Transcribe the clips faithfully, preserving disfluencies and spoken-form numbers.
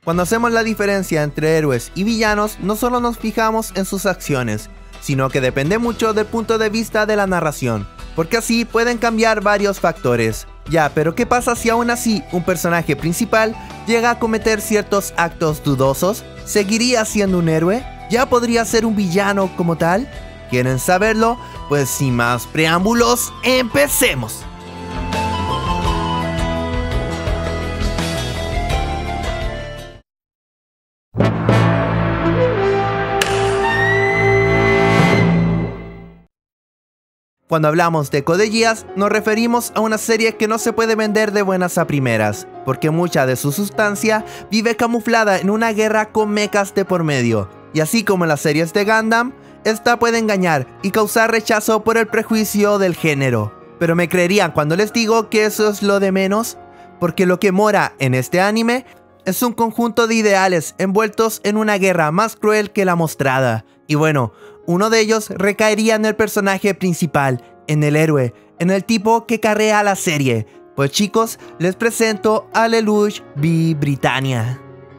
Cuando hacemos la diferencia entre héroes y villanos, no solo nos fijamos en sus acciones, sino que depende mucho del punto de vista de la narración, porque así pueden cambiar varios factores. Ya, pero ¿qué pasa si aún así un personaje principal llega a cometer ciertos actos dudosos? ¿Seguiría siendo un héroe? ¿Ya podría ser un villano como tal? ¿Quieren saberlo? Pues sin más preámbulos, ¡empecemos! Cuando hablamos de Code Geass, nos referimos a una serie que no se puede vender de buenas a primeras, porque mucha de su sustancia vive camuflada en una guerra con mechas de por medio, y así como en las series de Gundam, esta puede engañar y causar rechazo por el prejuicio del género. Pero me creerían cuando les digo que eso es lo de menos, porque lo que mora en este anime es un conjunto de ideales envueltos en una guerra más cruel que la mostrada, y bueno, uno de ellos recaería en el personaje principal, en el héroe, en el tipo que carrea la serie. Pues chicos, les presento a Lelouch v Britannia.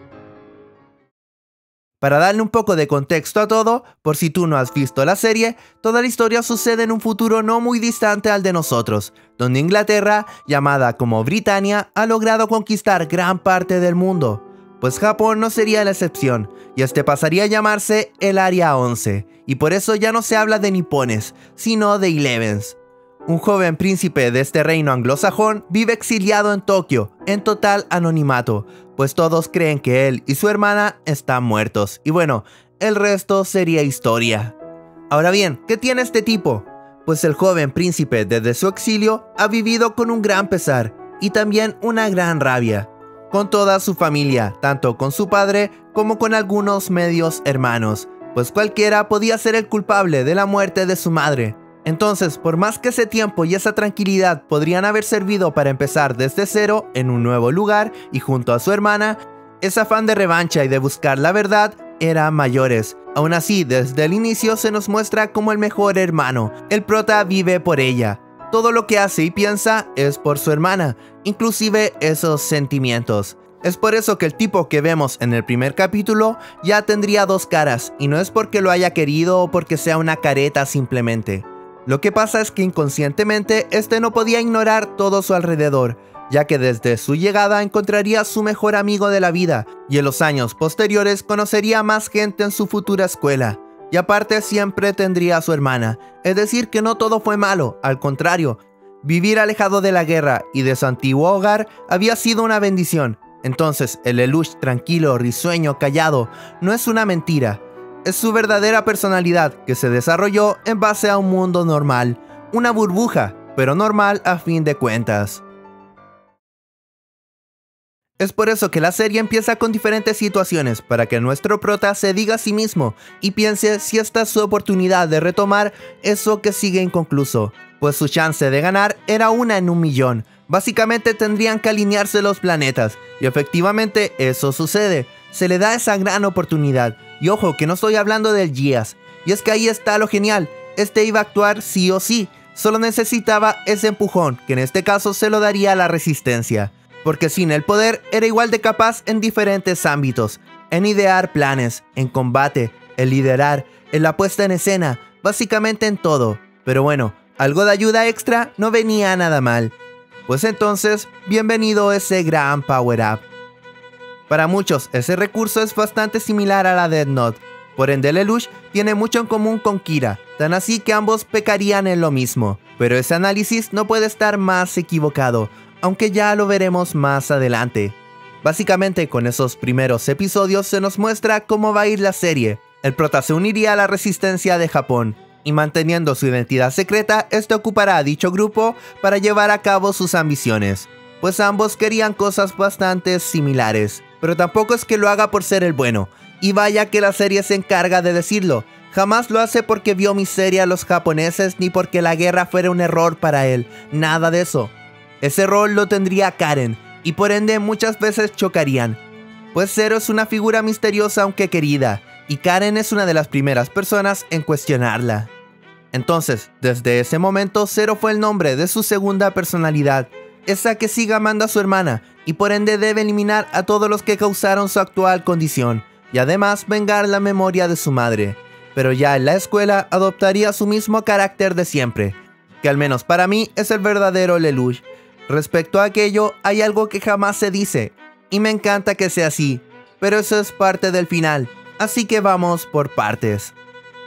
Para darle un poco de contexto a todo, por si tú no has visto la serie, toda la historia sucede en un futuro no muy distante al de nosotros, donde Inglaterra, llamada como Britannia, ha logrado conquistar gran parte del mundo. Pues Japón no sería la excepción, y este pasaría a llamarse el Área once, y por eso ya no se habla de nipones, sino de Elevens. Un joven príncipe de este reino anglosajón vive exiliado en Tokio, en total anonimato, pues todos creen que él y su hermana están muertos, y bueno, el resto sería historia. Ahora bien, ¿qué tiene este tipo? Pues el joven príncipe desde su exilio ha vivido con un gran pesar, y también una gran rabia, con toda su familia, tanto con su padre como con algunos medios hermanos, pues cualquiera podía ser el culpable de la muerte de su madre. Entonces, por más que ese tiempo y esa tranquilidad podrían haber servido para empezar desde cero en un nuevo lugar y junto a su hermana, ese afán de revancha y de buscar la verdad eran mayores. Aún así, desde el inicio se nos muestra como el mejor hermano. El prota vive por ella. Todo lo que hace y piensa es por su hermana, inclusive esos sentimientos. Es por eso que el tipo que vemos en el primer capítulo ya tendría dos caras, y no es porque lo haya querido o porque sea una careta simplemente. Lo que pasa es que inconscientemente este no podía ignorar todo su alrededor, ya que desde su llegada encontraría a su mejor amigo de la vida, y en los años posteriores conocería más gente en su futura escuela. Y aparte siempre tendría a su hermana, es decir que no todo fue malo, al contrario, vivir alejado de la guerra y de su antiguo hogar había sido una bendición. Entonces el Lelouch tranquilo, risueño, callado, no es una mentira, es su verdadera personalidad que se desarrolló en base a un mundo normal, una burbuja, pero normal a fin de cuentas. Es por eso que la serie empieza con diferentes situaciones para que nuestro prota se diga a sí mismo y piense si esta es su oportunidad de retomar eso que sigue inconcluso, pues su chance de ganar era una en un millón. Básicamente tendrían que alinearse los planetas, y efectivamente eso sucede. Se le da esa gran oportunidad, y ojo que no estoy hablando del Geass, y es que ahí está lo genial, este iba a actuar sí o sí, solo necesitaba ese empujón, que en este caso se lo daría a la resistencia. Porque sin el poder era igual de capaz en diferentes ámbitos, en idear planes, en combate, en liderar, en la puesta en escena, básicamente en todo. Pero bueno, algo de ayuda extra no venía nada mal. Pues entonces, bienvenido ese gran power up. Para muchos, ese recurso es bastante similar a la Death Note, por ende Lelouch tiene mucho en común con Kira, tan así que ambos pecarían en lo mismo. Pero ese análisis no puede estar más equivocado, aunque ya lo veremos más adelante. Básicamente con esos primeros episodios se nos muestra cómo va a ir la serie. El prota se uniría a la resistencia de Japón, y manteniendo su identidad secreta, este ocupará a dicho grupo para llevar a cabo sus ambiciones, pues ambos querían cosas bastante similares, pero tampoco es que lo haga por ser el bueno, y vaya que la serie se encarga de decirlo. Jamás lo hace porque vio miseria a los japoneses ni porque la guerra fuera un error para él, nada de eso. Ese rol lo tendría Karen, y por ende muchas veces chocarían, pues Zero es una figura misteriosa aunque querida, y Karen es una de las primeras personas en cuestionarla. Entonces, desde ese momento Zero fue el nombre de su segunda personalidad, esa que siga amando a su hermana y por ende debe eliminar a todos los que causaron su actual condición y además vengar la memoria de su madre. Pero ya en la escuela adoptaría su mismo carácter de siempre, que al menos para mí es el verdadero Lelouch. Respecto a aquello, hay algo que jamás se dice, y me encanta que sea así, pero eso es parte del final, así que vamos por partes.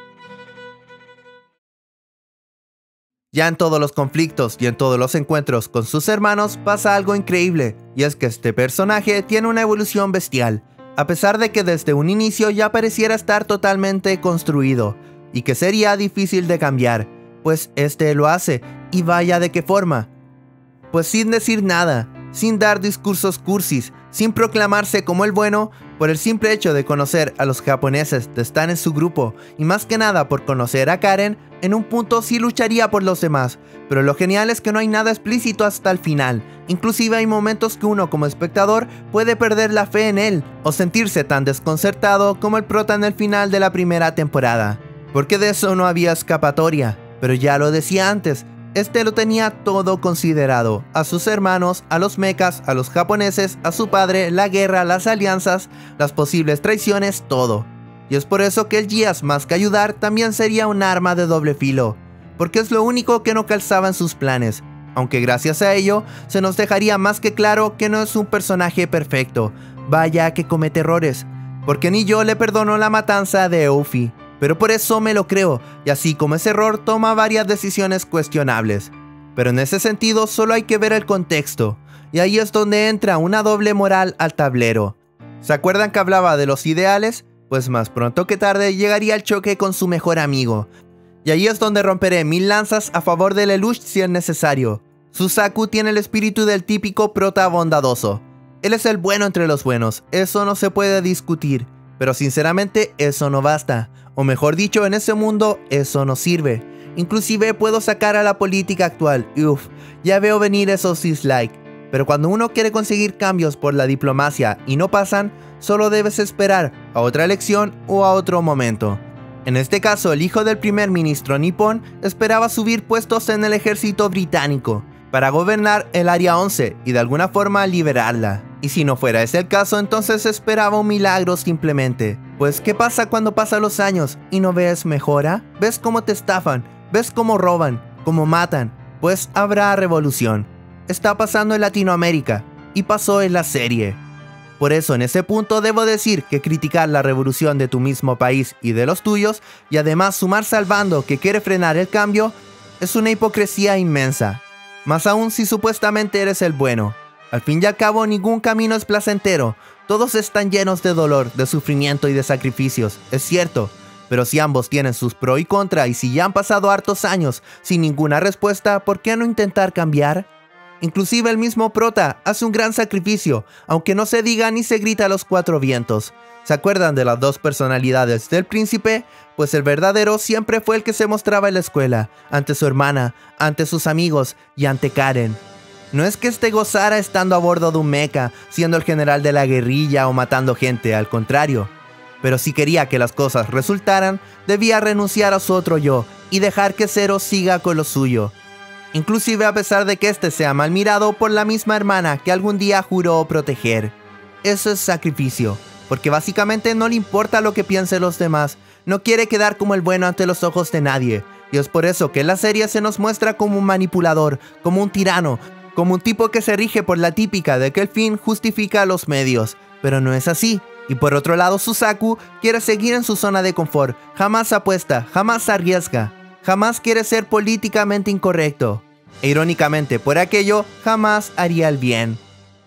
Ya en todos los conflictos y en todos los encuentros con sus hermanos pasa algo increíble, y es que este personaje tiene una evolución bestial, a pesar de que desde un inicio ya pareciera estar totalmente construido, y que sería difícil de cambiar, pues este lo hace, y vaya de qué forma. Pues sin decir nada, sin dar discursos cursis, sin proclamarse como el bueno, por el simple hecho de conocer a los japoneses de estar en su grupo, y más que nada por conocer a Karen, en un punto sí lucharía por los demás, pero lo genial es que no hay nada explícito hasta el final, inclusive hay momentos que uno como espectador puede perder la fe en él, o sentirse tan desconcertado como el prota en el final de la primera temporada, porque de eso no había escapatoria, pero ya lo decía antes, este lo tenía todo considerado, a sus hermanos, a los mechas, a los japoneses, a su padre, la guerra, las alianzas, las posibles traiciones, todo. Y es por eso que el Geass, más que ayudar, también sería un arma de doble filo, porque es lo único que no calzaba en sus planes, aunque gracias a ello se nos dejaría más que claro que no es un personaje perfecto, vaya que comete errores, porque ni yo le perdono la matanza de Euphie. Pero por eso me lo creo, y así como ese error toma varias decisiones cuestionables. Pero en ese sentido solo hay que ver el contexto, y ahí es donde entra una doble moral al tablero. ¿Se acuerdan que hablaba de los ideales? Pues más pronto que tarde llegaría el choque con su mejor amigo. Y ahí es donde romperé mil lanzas a favor de Lelouch si es necesario. Suzaku tiene el espíritu del típico prota bondadoso. Él es el bueno entre los buenos, eso no se puede discutir. Pero sinceramente eso no basta, o mejor dicho, en ese mundo eso no sirve. Inclusive puedo sacar a la política actual, y uff, ya veo venir esos dislike. Pero cuando uno quiere conseguir cambios por la diplomacia y no pasan, solo debes esperar a otra elección o a otro momento. En este caso, el hijo del primer ministro nipón esperaba subir puestos en el ejército británico para gobernar el Área once y de alguna forma liberarla. Y si no fuera ese el caso, entonces esperaba un milagro simplemente. Pues ¿qué pasa cuando pasan los años y no ves mejora? ¿Ves cómo te estafan? ¿Ves cómo roban? ¿Cómo matan? Pues habrá revolución. Está pasando en Latinoamérica y pasó en la serie. Por eso en ese punto debo decir que criticar la revolución de tu mismo país y de los tuyos, y además sumarse al bando que quiere frenar el cambio, es una hipocresía inmensa. Más aún si supuestamente eres el bueno. Al fin y al cabo ningún camino es placentero, todos están llenos de dolor, de sufrimiento y de sacrificios, es cierto, pero si ambos tienen sus pro y contra y si ya han pasado hartos años sin ninguna respuesta, ¿por qué no intentar cambiar? Inclusive el mismo prota hace un gran sacrificio, aunque no se diga ni se grita a los cuatro vientos. ¿Se acuerdan de las dos personalidades del príncipe? Pues el verdadero siempre fue el que se mostraba en la escuela, ante su hermana, ante sus amigos y ante Karen. No es que este gozara estando a bordo de un mecha, siendo el general de la guerrilla o matando gente, al contrario. Pero si quería que las cosas resultaran, debía renunciar a su otro yo y dejar que Zero siga con lo suyo. Inclusive a pesar de que este sea mal mirado por la misma hermana que algún día juró proteger. Eso es sacrificio, porque básicamente no le importa lo que piensen los demás, no quiere quedar como el bueno ante los ojos de nadie. Y es por eso que en la serie se nos muestra como un manipulador, como un tirano, como un tipo que se rige por la típica de que el fin justifica los medios, pero no es así. Y por otro lado, Suzaku quiere seguir en su zona de confort, jamás apuesta, jamás arriesga, jamás quiere ser políticamente incorrecto. E irónicamente, por aquello, jamás haría el bien.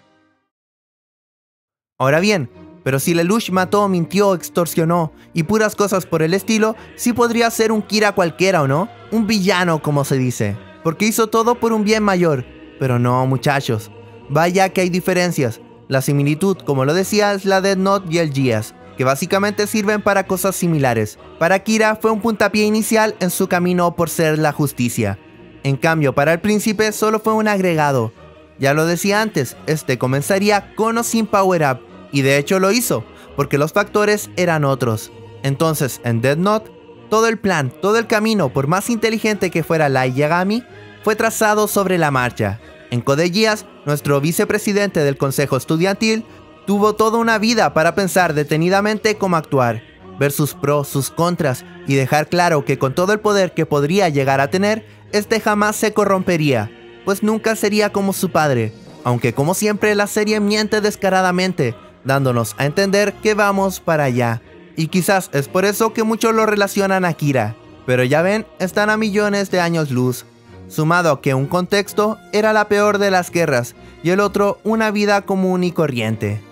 Ahora bien, pero si Lelouch mató, mintió, extorsionó y puras cosas por el estilo, sí podría ser un Kira cualquiera, ¿o no? Un villano, como se dice, porque hizo todo por un bien mayor. Pero no, muchachos, vaya que hay diferencias. La similitud, como lo decía, es la Death Note y el Geass, que básicamente sirven para cosas similares. Para Kira fue un puntapié inicial en su camino por ser la justicia. En cambio, para el príncipe solo fue un agregado. Ya lo decía antes, este comenzaría con o sin Power Up, y de hecho lo hizo, porque los factores eran otros. Entonces, en Death Note, todo el plan, todo el camino, por más inteligente que fuera Light Yagami, fue trazado sobre la marcha. En Code Geass, nuestro vicepresidente del consejo estudiantil tuvo toda una vida para pensar detenidamente cómo actuar, ver sus pros, sus contras y dejar claro que con todo el poder que podría llegar a tener, este jamás se corrompería, pues nunca sería como su padre, aunque como siempre la serie miente descaradamente, dándonos a entender que vamos para allá. Y quizás es por eso que muchos lo relacionan a Kira, pero ya ven, están a millones de años luz, sumado a que un contexto era la peor de las guerras y el otro una vida común y corriente.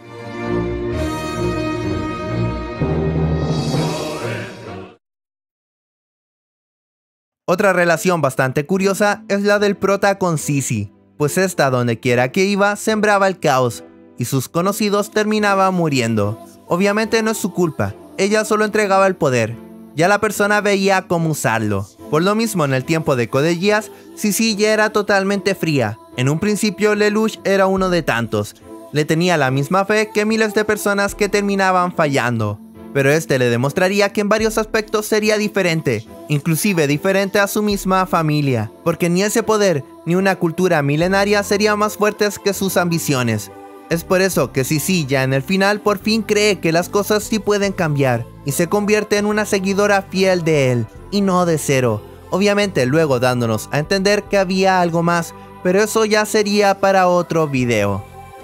Otra relación bastante curiosa es la del prota con Sissy, pues esta donde quiera que iba sembraba el caos y sus conocidos terminaban muriendo. Obviamente no es su culpa, ella solo entregaba el poder, ya la persona veía cómo usarlo. Por lo mismo en el tiempo de Code Geass, Sissy ya era totalmente fría. En un principio Lelouch era uno de tantos, le tenía la misma fe que miles de personas que terminaban fallando. Pero este le demostraría que en varios aspectos sería diferente, inclusive diferente a su misma familia, porque ni ese poder ni una cultura milenaria serían más fuertes que sus ambiciones. Es por eso que Sissy ya en el final por fin cree que las cosas sí pueden cambiar y se convierte en una seguidora fiel de él, y no de Zero, obviamente luego dándonos a entender que había algo más, pero eso ya sería para otro video.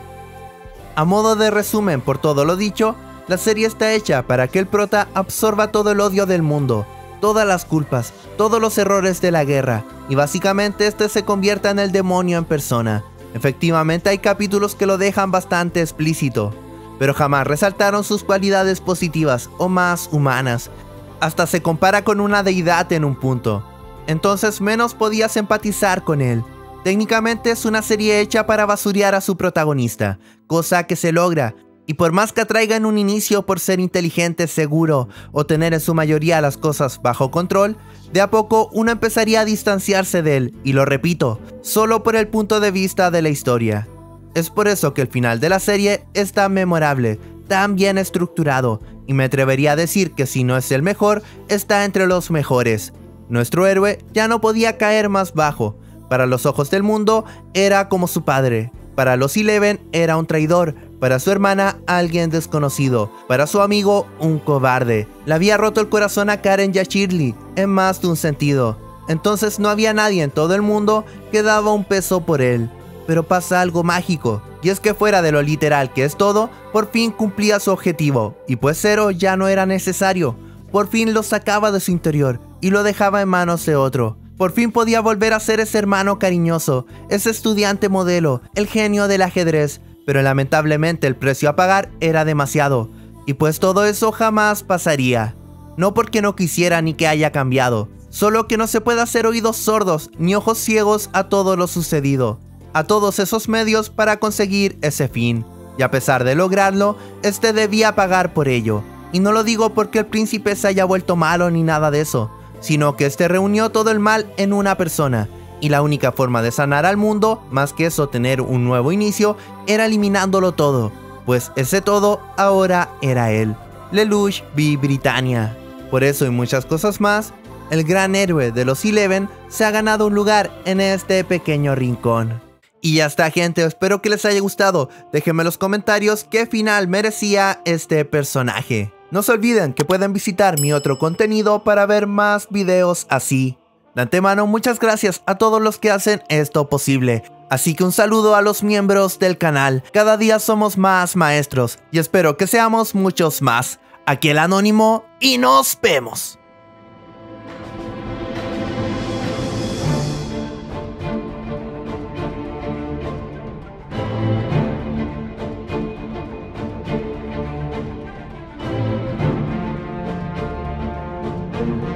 A modo de resumen por todo lo dicho, la serie está hecha para que el prota absorba todo el odio del mundo, todas las culpas, todos los errores de la guerra, y básicamente este se convierta en el demonio en persona. Efectivamente hay capítulos que lo dejan bastante explícito, pero jamás resaltaron sus cualidades positivas o más humanas. Hasta se compara con una deidad en un punto, entonces menos podías empatizar con él. Técnicamente es una serie hecha para basurear a su protagonista, cosa que se logra. Y por más que atraiga en un inicio por ser inteligente, seguro o tener en su mayoría las cosas bajo control, de a poco uno empezaría a distanciarse de él, y lo repito, solo por el punto de vista de la historia. Es por eso que el final de la serie es tan memorable, tan bien estructurado, y me atrevería a decir que si no es el mejor, está entre los mejores. Nuestro héroe ya no podía caer más bajo, para los ojos del mundo era como su padre, para los Eleven era un traidor, para su hermana alguien desconocido, para su amigo un cobarde. Le había roto el corazón a Karen y a Shirley en más de un sentido. Entonces no había nadie en todo el mundo que daba un peso por él. Pero pasa algo mágico, y es que fuera de lo literal que es todo, por fin cumplía su objetivo, y pues Zero ya no era necesario. Por fin lo sacaba de su interior y lo dejaba en manos de otro. Por fin podía volver a ser ese hermano cariñoso, ese estudiante modelo, el genio del ajedrez. Pero lamentablemente el precio a pagar era demasiado, y pues todo eso jamás pasaría. No porque no quisiera ni que haya cambiado, solo que no se puede hacer oídos sordos ni ojos ciegos a todo lo sucedido, a todos esos medios para conseguir ese fin. Y a pesar de lograrlo, este debía pagar por ello. Y no lo digo porque el príncipe se haya vuelto malo ni nada de eso, sino que este reunió todo el mal en una persona. Y la única forma de sanar al mundo, más que eso tener un nuevo inicio, era eliminándolo todo, pues ese todo ahora era él, Lelouch B. Britannia. Por eso y muchas cosas más, el gran héroe de los Eleven se ha ganado un lugar en este pequeño rincón. Y ya está, gente, espero que les haya gustado. Déjenme en los comentarios qué final merecía este personaje. No se olviden que pueden visitar mi otro contenido para ver más videos así. De antemano, muchas gracias a todos los que hacen esto posible. Así que un saludo a los miembros del canal. Cada día somos más maestros y espero que seamos muchos más. Aquí el Anónimo y nos vemos. Thank you.